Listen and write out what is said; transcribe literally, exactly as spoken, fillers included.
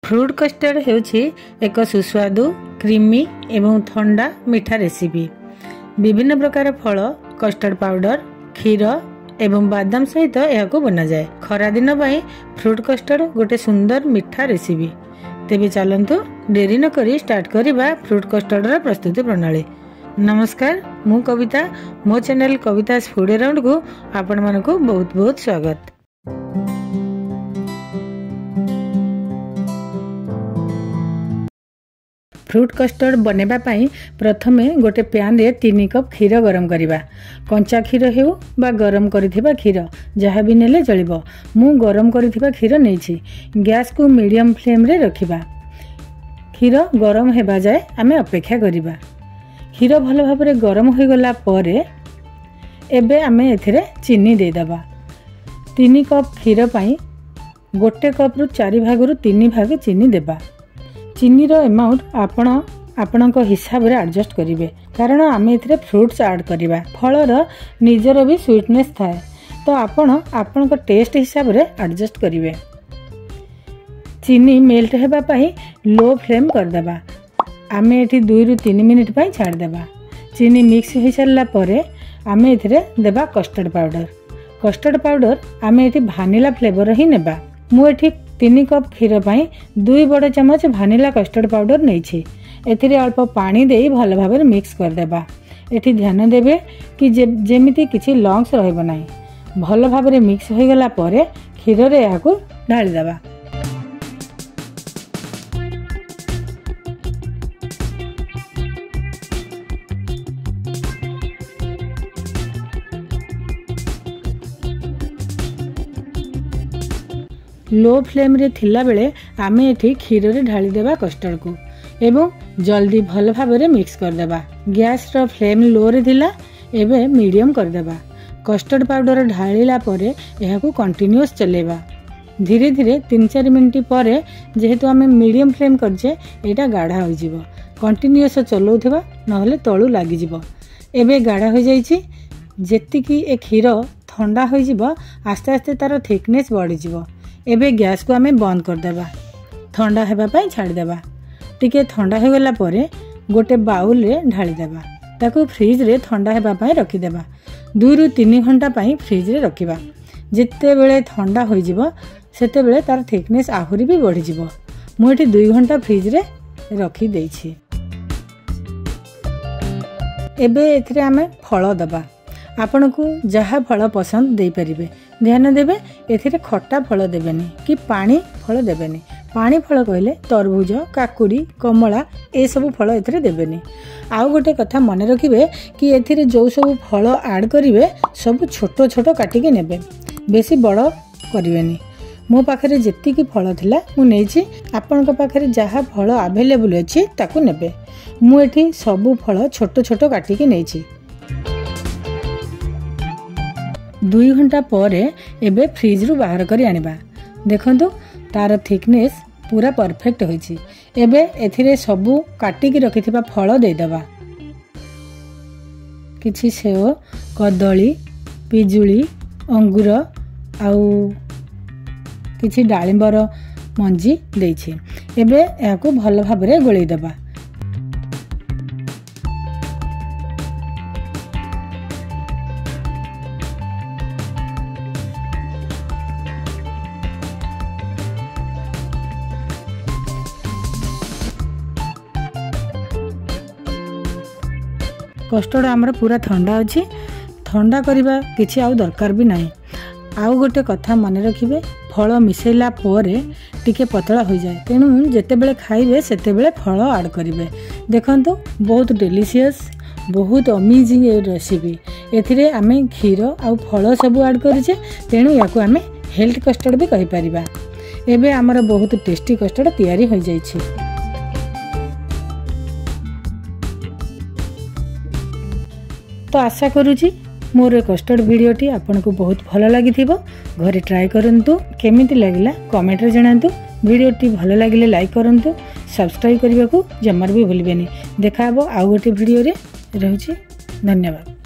Fruit custard हेउछि एक सुस्वादु creamy एवं ठंडा मीठा रेसिपी। विभिन्न प्रकार फल, कस्टर्ड पाउडर, क्षीर एवं बादाम सहित यह बना जाए। खरा दिन पाई फ्रूट कस्टर्ड गोटे सुंदर मीठा रेसिपी। तेबे चलंतु डेरी न करी स्टार्ट करिबा फ्रूट कस्टर्ड रा प्रस्तुति प्रणाली। नमस्कार, मु कविता। मो चैनल कवितास फूड अराउंड को आपण मानको बहुत बहुत स्वागत। फ्रूट कस्टर्ड बनेबा पाई प्रथमे गोटे पैन रे तीन कप क्षीर गरम करिबा। कंचा क्षीर हेउ बा गरम करिथिबा क्षीर जहाँ भी नेले चलिबो। मु गरम करिथिबा क्षीर नेछि। गैस को मीडियम फ्लेम रे रखिबा। क्षीर गरम हेबा जाए आमे अपेक्षा करिबा। क्षीर भल भाव रे गरम हो गला परे एबे आमे एथिरे चीनी दे दबा। तीन कप क्षीर पाई गोटे कप रु चारि भाग रु तीन भाग चीनी देबा। चीनी रो अमाउंट आपण आपण हिसाब रे एडजस्ट करिवे, कारण आमे एथिरे फ्रूट्स ऐड करिबा। फलर निजर भी स्वीटनेस थाए, तो आपण आपण टेस्ट हिसाब रे एडजस्ट करिवे। चीनी मेल्ट हेबा पाई लो फ्लेम कर देबा। आमे एठी दुई रु तीन मिनिट पाई छाड़ देबा। चीनी मिक्स हो सारला परे आमे एथिरे देबा कस्टर्ड पाउडर। कस्टर्ड पाउडर आमे एठी भानिला फ्लेवर ही नेबा। मु एठी तीन कप क्षीर पाई दुई बड़ चमच भानिला कस्टर्ड पाउडर नेछि। एथिरे अल्प पानी देई भल भाव में मिक्स कर देबा। एठी ध्यान देबे कि जे, जेमिति किछि लंग्स रहइबो नाही। भल भाव में मिक्स हो गला परे क्षीर रे याकू ढाली देबा। लो फ्लेम रे थिला बेले आमे एठी क्षीर रे ढाली देबा कस्टर्ड को एवं जल्दी भल भाव में मिक्स कर देबा। गैस रो फ्लेम लो रे थिला, एबे मीडियम कर देबा। कस्टर्ड पाउडर ढालीला परे एहाकू कंटिन्यूअस चलेबा। धीरे धीरे तीन चार मिनिट परे जेहेतु आमे मीडियम फ्लेम करजे एटा गाढ़ा हो जिवो। कंटिन्यूअस चलौथिबा नहले तळु लागि जिवो। एबे गाढ़ा हो जाईछि। जेति की ए क्षीर ठंडा हो जिवो आस्ते आस्ते तार थिकनेस बढ़ी जिवो। एबे गैस को आमे बंद कर देबा। ठंडा हेबा पाई छाड़ देबा। टिके ठंडा हो गला परे गोटे बाउल रे ढाली देबा। ताको फ्रिज रे ठंडा हेबा पाई रखि देबा। दुई रु तीन घंटा पाई फ्रिज रे रखिबा। जेते बेले ठंडा होई जिवो सेते बेले तार थिकनेस आहुरी भी बढ़ी जिवो। मु एठी दुई घंटा फ्रिज रे रखि देछि। एबे एथिरे आमे फल दबा। आपण को जहा फल पसंद दे परिबे। ध्यान देबे एथिरे खट्टा फल देबेनी कि पानी फल देबेनी। पानी फल कहले तरबूज, काकुड़ी, कमला ए सब फल एथिरे देबेनी। आउ गोटे कथा मन रखिबे कि एथिरे जो सब फल ऐड करिवे सब छोटो छोटो काटी के नेबे, बेसी बड़ करिवेनी। मो पाखरे जेति की फल थिला मु नेछि। आपन को पाखरे जहा फल अवेलेबल अछि ताकू नेबे। मु एठी सब फल छोटो छोटो काटी के नेछि। दुई घंटा परे एबे फ्रिज रु बाहर करी आनिबा। देखंतु तार थिकनेस पूरा परफेक्ट होइछि। एबे एथिरे सबु काटी की रखिथिबा फल दे दबा। किछि सेव, कदली, पिजुली, अंगूर आउ किछि डालिंबर मंजी देछि। एबे याकू भल भाव रे गोळै दबा। कस्टर्ड आमर पूरा ठंडा अच्छी। ठंडा करवा किसी आउ दरकार भी नहीं। आउ गोटे कथा मन रखिए, फल मिसेला परे टिके पतला हो जाए। तेणु जेते बेले खाइबे सेते बेले फल ऐड करिवे। देखंतु बहुत डेलीशियस, बहुत अमेजिंग रेसिपी। एथिरे आमे क्षीर आउ फल सब ऐड करिचे। तेणु याकू आमे हेल्थ कस्टर्ड भी कहि परिबा। एबे आमर बहुत टेस्टी कस्टर्ड तैयारी हो जाइछि। तो आशा करुँची मोर कस्टर्ड वीडियोटी आपन को बहुत भल लगी थिबो। घरे ट्राई करंतु, केमिति लागिला कमेंट रे जणांतु। वीडियोटी भल लागिले लाइक करंतु, सब्सक्राइब करबा को जमार भी भूलिबेनी। देखा हबो आउ गोटे वीडियो रे। रहउची, धन्यवाद।